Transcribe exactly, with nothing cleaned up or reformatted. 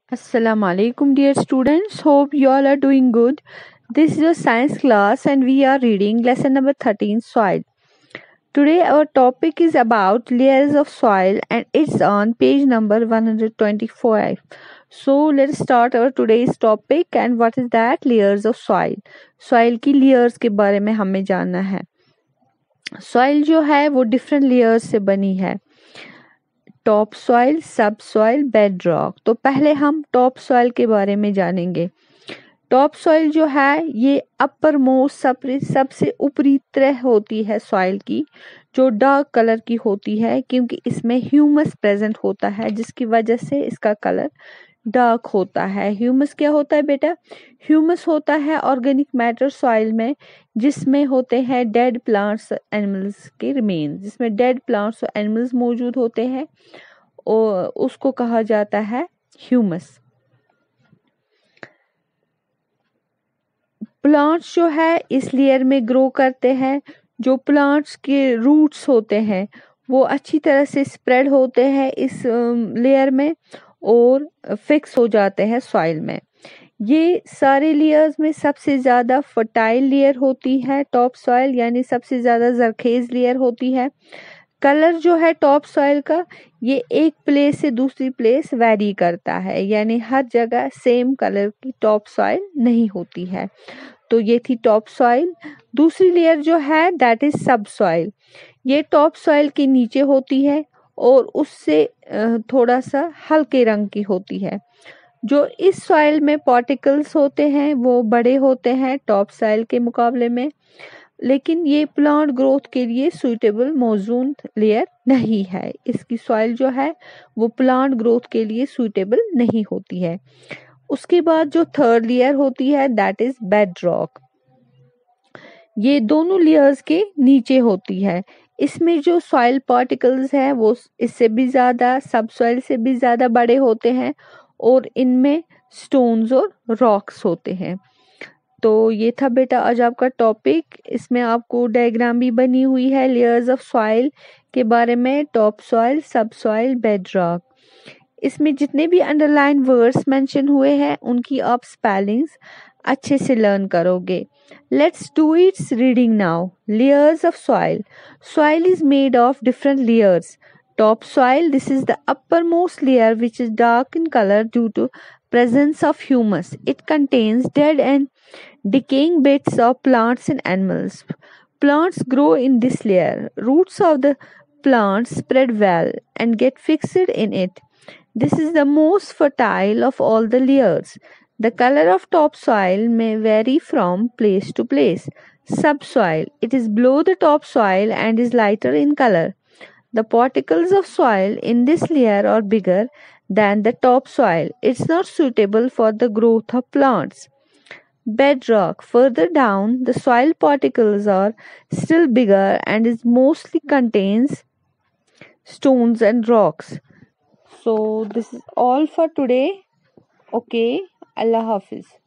Assalamu alaikum dear students, hope you all are doing good. This is your science class and we are reading lesson number thirteen, soil. Today our topic is about layers of soil and it's on page number one hundred twenty-five. So let's start our today's topic. And what is that? Layers of soil. Soil की layers के बारे में हमें जानना है. Soil जो है वो different layers से बनी है. Top soil, sub soil, bed rock. तो पहले हम टॉप सॉइल के बारे में जानेंगे. टॉप सॉइल जो है ये अपर मोस्ट सब सबसे ऊपरी तरह होती है सॉइल की, जो डार्क कलर की होती है क्योंकि इसमें ह्यूमस प्रेजेंट होता है जिसकी वजह से इसका कलर डार्क होता है. ह्यूमस क्या होता है बेटा? ह्यूमस होता है ऑर्गेनिक मैटर सॉइल में जिसमें होते हैं डेड प्लांट्स एनिमल्स के रिमेन, जिसमें डेड प्लांट्स और एनिमल्स मौजूद होते हैं और उसको कहा जाता है ह्यूमस. प्लांट्स जो है इस लेयर में ग्रो करते हैं. जो प्लांट्स के रूट्स होते हैं वो अच्छी तरह से स्प्रेड होते हैं इस लेयर में और फिक्स हो जाते हैं सॉइल में. ये सारे लेयर्स में सबसे ज़्यादा फर्टाइल लेयर होती है टॉप सॉइल, यानी सबसे ज़्यादा जरखेज लेयर होती है. कलर जो है टॉप सॉइल का ये एक प्लेस से दूसरी प्लेस वैरी करता है, यानी हर जगह सेम कलर की टॉप सॉइल नहीं होती है. तो ये थी टॉप सॉइल. दूसरी लेयर जो है दैट इज सब सॉइल. ये टॉप सॉइल के नीचे होती है और उससे थोड़ा सा हल्के रंग की होती है. जो इस सॉइल में पार्टिकल्स होते हैं वो बड़े होते हैं टॉप सॉइल के मुकाबले में, लेकिन ये प्लांट ग्रोथ के लिए सुइटेबल मौजूद लेयर नहीं है. इसकी सॉइल जो है वो प्लांट ग्रोथ के लिए सुइटेबल नहीं होती है. उसके बाद जो थर्ड लेयर होती है दैट इज बेड रॉक. ये दोनों लेयर्स के नीचे होती है. इसमें जो सॉइल पार्टिकल्स हैं वो इससे भी ज़्यादा, सब सॉइल से भी ज़्यादा बड़े होते हैं और इनमें स्टोन्स और रॉक्स होते हैं. तो ये था बेटा आज आपका टॉपिक. इसमें आपको डायग्राम भी बनी हुई है लेयर्स ऑफ सॉइल के बारे में, top soil, sub soil, bed rock. इसमें जितने भी अंडरलाइन वर्ड्स मेंशन हुए हैं उनकी आप स्पेलिंग्स अच्छे से लर्न करोगे. Let's do its reading now. Layers of soil. Soil is made of different layers. Top soil, this is the uppermost layer which is dark in color due to presence of humus. It contains dead and decaying bits of plants and animals. Plants grow in this layer. Roots of the plants spread well and get fixed in it. This is the most fertile of all the layers. The color of topsoil may vary from place to place. Subsoil. It is below the topsoil and is lighter in color. The particles of soil in this layer are bigger than the topsoil. It's not suitable for the growth of plants. Bedrock. Further down, the soil particles are still bigger and it mostly contains stones and rocks. So this is all for today. Okay. Allah Hafiz.